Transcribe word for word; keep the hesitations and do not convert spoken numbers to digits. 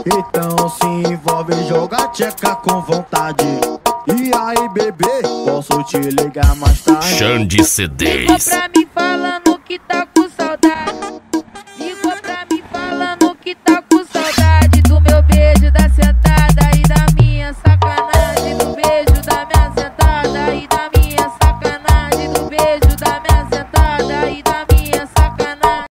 Então se envolve, joga tcheca com vontade. E aí, bebê, posso te ligar mais tarde? Xande C Ds. Ligou pra mim falando que tá